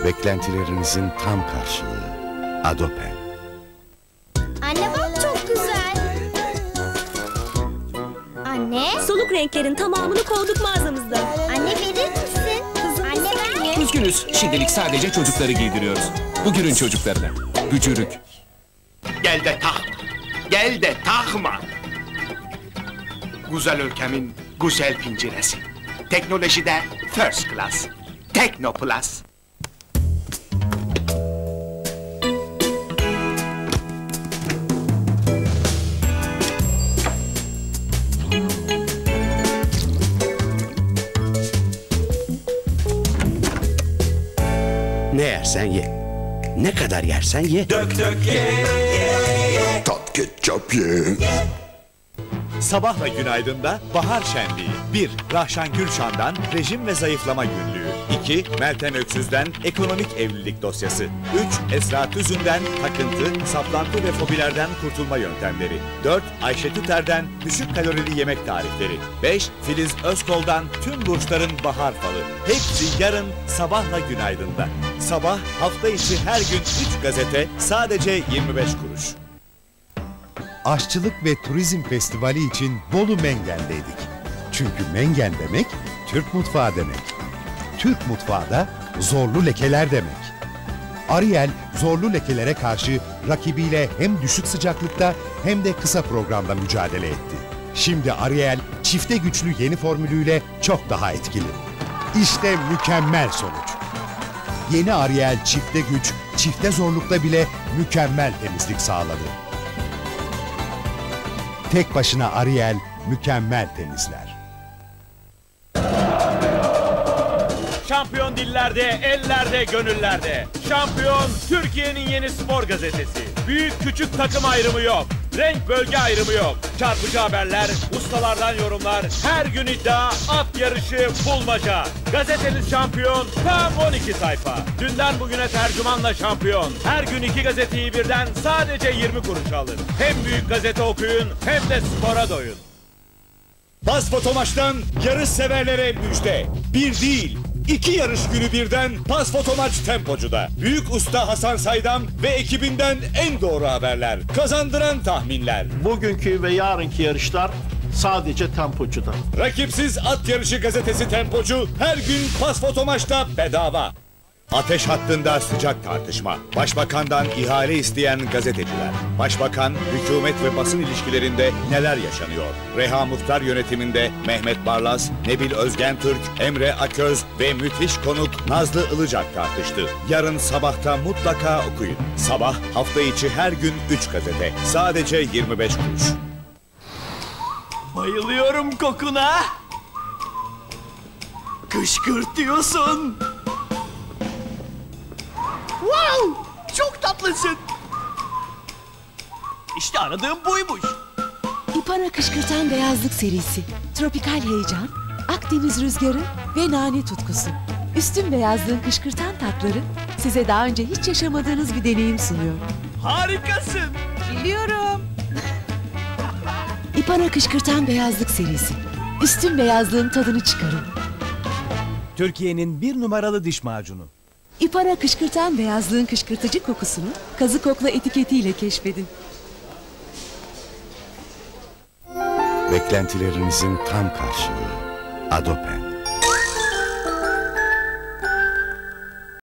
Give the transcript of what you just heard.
Beklentilerinizin tam karşılığı. Adopen. Anne bak çok güzel. Anne. Soluk renklerin tamamını koyduk mağazamızda. Anne verir misin? Anne ver. Üzgünüz. Şimdilik sadece çocukları giydiriyoruz. Bugünün çocuklarına. Gücürük. Gel de takma. Gel de takma. Güzel ülkemin güzel pinceresi. Teknolojide first class. Teknoplus. Ne yersen ye. Ne kadar yersen ye. Dök dök ye. Tat ketçap ye. Sabahla Günaydın'da Bahar Şenliği. 1. Rahşan Gülşan'dan Rejim ve Zayıflama Günlüğü. 2. Meltem Öksüz'den Ekonomik Evlilik Dosyası. 3. Esra Tüzün'den Takıntı, Saplantı ve Fobilerden Kurtulma Yöntemleri. 4. Ayşe Tüter'den Düşük Kalorili Yemek Tarifleri. 5. Filiz Özkol'dan Tüm Burçların Bahar Falı. Hepsi yarın Sabahla Günaydın'da. Sabah hafta içi her gün 3 gazete, sadece 25 kuruş. Aşçılık ve Turizm Festivali için Bolu Mengen'deydik. Çünkü Mengen demek, Türk mutfağı demek. Türk mutfağı da zorlu lekeler demek. Ariel, zorlu lekelere karşı rakibiyle hem düşük sıcaklıkta hem de kısa programda mücadele etti. Şimdi Ariel, çifte güçlü yeni formülüyle çok daha etkili. İşte mükemmel sonuç. Yeni Ariel çifte güç, çifte zorlukta bile mükemmel temizlik sağladı. Tek başına Ariel mükemmel temizler. Şampiyon dillerde, ellerde, gönüllerde. Şampiyon Türkiye'nin yeni spor gazetesi. Büyük küçük takım ayrımı yok. Renk bölge ayrımı yok. Çarpıcı haberler, ustalardan yorumlar, her gün iddia, at yarışı, bulmaca. Gazeteniz Şampiyon tam 12 sayfa. Dünden bugüne tercümanla Şampiyon. Her gün 2 gazeteyi birden sadece 20 kuruş alın. Hem büyük gazete okuyun hem de spora doyun. Pasfotomaç'tan yarış severlere müjde. 1 değil, 2 yarış günü birden Pasfotomaç Tempocu'da. Büyük usta Hasan Saydam ve ekibinden en doğru haberler. Kazandıran tahminler. Bugünkü ve yarınki yarışlar sadece Tempocu'da. Rakipsiz at yarışı gazetesi Tempocu her gün Pasfotomaç'ta bedava. Ateş hattında sıcak tartışma. Başbakandan ihale isteyen gazeteciler. Başbakan, hükümet ve basın ilişkilerinde neler yaşanıyor? Reha Muhtar yönetiminde Mehmet Barlas, Nebil Özgentürk, Emre Aköz ve müthiş konuk Nazlı Ilıcak tartıştı. Yarın sabahta mutlaka okuyun. Sabah hafta içi her gün 3 gazete. Sadece 25 kuruş. Bayılıyorum kokuna. Kışkırtıyorsun. Wow! Çok tatlısın. İşte aradığım buymuş. İpana Kışkırtan Beyazlık serisi. Tropikal heyecan, Akdeniz rüzgarı ve nane tutkusu. Üstün beyazlığın kışkırtan tatları size daha önce hiç yaşamadığınız bir deneyim sunuyor. Harikasın. Biliyorum. İpana Kışkırtan Beyazlık serisi. Üstün beyazlığın tadını çıkarın. Türkiye'nin 1 numaralı diş macunu. İpana Kışkırtan Beyazlığın kışkırtıcı kokusunu kazı kokla etiketiyle keşfedin. Beklentilerinizin tam karşılığı. Adopen.